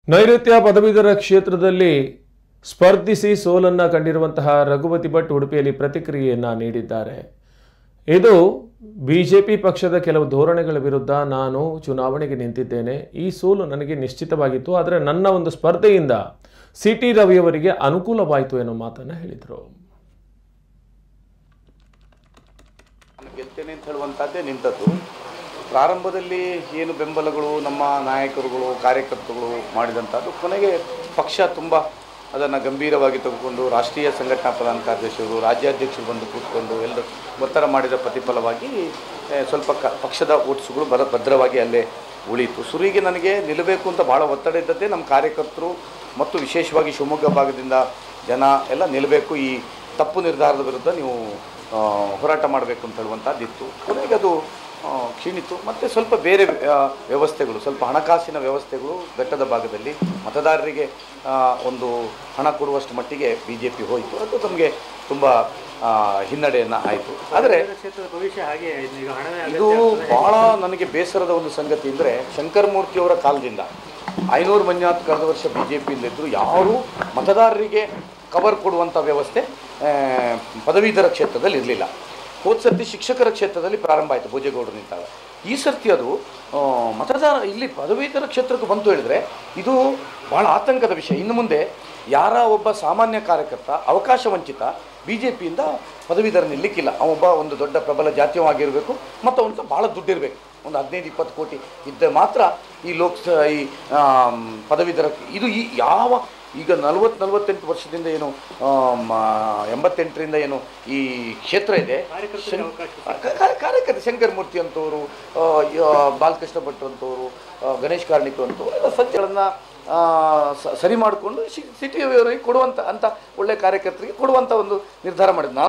ನೈಋತ್ಯ ಪದವೀಧರ ಕ್ಷೇತ್ರದಲ್ಲಿ ಸ್ಪರ್ಧಿಸಿ ಸೋಲನ್ನು ಕಂಡಿರುವಂತಹ ರಘುಪತಿ ಭಟ್ ಉಡುಪಿಯಲ್ಲಿ ಪ್ರತಿಕ್ರಿಯೆಯನ್ನು ನೀಡಿದ್ದಾರೆ. ಇದು ಬಿಜೆಪಿ ಪಕ್ಷದ ಕೆಲವು ಧೋರಣೆಗಳ ವಿರುದ್ಧ ನಾನು ಚುನಾವಣೆಗೆ ನಿಂತಿದ್ದೇನೆ. ಈ ಸೋಲು ನನಗೆ ನಿಶ್ಚಿತವಾಗಿತ್ತು, ಆದರೆ ನನ್ನ ಒಂದು ಸ್ಪರ್ಧೆಯಿಂದ ಸಿಟಿ ರವಿಯವರಿಗೆ ಅನುಕೂಲವಾಯಿತು ಎನ್ನುವ ಮಾತನ್ನು ಹೇಳಿದರು. ಗೆಲ್ತೇನೆ ಅಂತ ಹೇಳುವಂಥದ್ದೇ ನಿಂತದ್ದು. ಪ್ರಾರಂಭದಲ್ಲಿ ಏನು ಬೆಂಬಲಗಳು ನಮ್ಮ ನಾಯಕರುಗಳು ಕಾರ್ಯಕರ್ತರುಗಳು ಮಾಡಿದಂಥದ್ದು, ಕೊನೆಗೆ ಪಕ್ಷ ತುಂಬ ಅದನ್ನು ಗಂಭೀರವಾಗಿ ತೆಗೆದುಕೊಂಡು ರಾಷ್ಟ್ರೀಯ ಸಂಘಟನಾ ಪ್ರಧಾನ ಕಾರ್ಯದರ್ಶಿಗಳು ರಾಜ್ಯಾಧ್ಯಕ್ಷರು ಬಂದು ಕೂತ್ಕೊಂಡು ಎಲ್ಲರೂ ಒತ್ತಡ ಮಾಡಿದ ಪ್ರತಿಫಲವಾಗಿ ಸ್ವಲ್ಪ ಪಕ್ಷದ ಓಟ್ಸುಗಳು ಭದ್ರವಾಗಿ ಅಲ್ಲೇ ಉಳಿಯಿತು. ಸುರಿಗೆ ನನಗೆ ನಿಲ್ಲಬೇಕು ಅಂತ ಭಾಳ ಒತ್ತಡ ಇದ್ದದ್ದೇ ನಮ್ಮ ಕಾರ್ಯಕರ್ತರು ಮತ್ತು ವಿಶೇಷವಾಗಿ ಶಿವಮೊಗ್ಗ ಭಾಗದಿಂದ ಜನ ಎಲ್ಲ ನಿಲ್ಲಬೇಕು, ಈ ತಪ್ಪು ನಿರ್ಧಾರದ ವಿರುದ್ಧ ನೀವು ಹೋರಾಟ ಮಾಡಬೇಕು ಅಂತ ಹೇಳುವಂಥದ್ದಿತ್ತು. ಕೊನೆಗೆ ಅದು ಕ್ಷೀಣಿತು. ಮತ್ತು ಸ್ವಲ್ಪ ಬೇರೆ ವ್ಯವಸ್ಥೆಗಳು, ಸ್ವಲ್ಪ ಹಣಕಾಸಿನ ವ್ಯವಸ್ಥೆಗಳು ಘಟ್ಟದ ಭಾಗದಲ್ಲಿ ಮತದಾರರಿಗೆ ಒಂದು ಹಣ ಕೊಡುವಷ್ಟು ಮಟ್ಟಿಗೆ BJP ಹೋಯಿತು. ಅದು ನಮಗೆ ತುಂಬ ಹಿನ್ನಡೆಯನ್ನು ಆಯಿತು. ಆದರೆ ಇದು ಭಾಳ ನನಗೆ ಬೇಸರದ ಒಂದು ಸಂಗತಿ ಅಂದರೆ, ಶಂಕರಮೂರ್ತಿಯವರ ಕಾಲದಿಂದ 500 ಮಂಜುನಾಥ್ ಕಳೆದ ವರ್ಷ BJPಯಲ್ಲಿದ್ದರು. ಯಾರೂ ಮತದಾರರಿಗೆ ಕವರ್ ಕೊಡುವಂಥ ವ್ಯವಸ್ಥೆ ಪದವೀಧರ ಕ್ಷೇತ್ರದಲ್ಲಿ ಇರಲಿಲ್ಲ. ಹೋದ ಸರ್ತಿ ಶಿಕ್ಷಕರ ಕ್ಷೇತ್ರದಲ್ಲಿ ಪ್ರಾರಂಭ ಆಯಿತು ಭೋಜೇಗೌಡರು ನಿಂತಾಗ. ಈ ಸರ್ತಿ ಅದು ಮತದಾರ ಇಲ್ಲಿ ಪದವೀಧರ ಕ್ಷೇತ್ರಕ್ಕೆ ಬಂತು ಹೇಳಿದರೆ ಇದು ಭಾಳ ಆತಂಕದ ವಿಷಯ. ಇನ್ನು ಮುಂದೆ ಯಾರ ಒಬ್ಬ ಸಾಮಾನ್ಯ ಕಾರ್ಯಕರ್ತ ಅವಕಾಶ ವಂಚಿತ BJPಯಿಂದ ಪದವೀಧರ ನಿಲ್ಲಿಕ್ಕಿಲ್ಲ. ಅವೊಬ್ಬ ಒಂದು ದೊಡ್ಡ ಪ್ರಬಲ ಜಾತೀಯವಾಗಿರಬೇಕು ಮತ್ತು ಅವನಿಗೆ ಭಾಳ ದುಡ್ಡಿರಬೇಕು. ಒಂದು 15-20 ಕೋಟಿ ಇದ್ದರೆ ಮಾತ್ರ ಈ ಈ ಪದವೀಧರ ಇದು ಈಗ 40-48 ವರ್ಷದಿಂದ ಏನು 88ರಿಂದ ಏನು ಈ ಕ್ಷೇತ್ರ ಇದೆ, ಕಾರ್ಯಕರ್ತ ಶಂಕರಮೂರ್ತಿ ಅಂತವರು, ಬಾಲಕೃಷ್ಣ ಭಟ್ ಅಂತವರು, ಗಣೇಶ್ ಕಾರ್ಣಿಕ್ ಅಂತವರು ಎಲ್ಲ ಸಂಖ್ಯೆಗಳನ್ನು ಸರಿ ಮಾಡಿಕೊಂಡು ಸಿಟಿಯವರಿಗೆ ಕೊಡುವಂಥ ಒಳ್ಳೆಯ ಕಾರ್ಯಕರ್ತರಿಗೆ ಕೊಡುವಂಥ ಒಂದು ನಿರ್ಧಾರ ಮಾಡಿದ್ದು.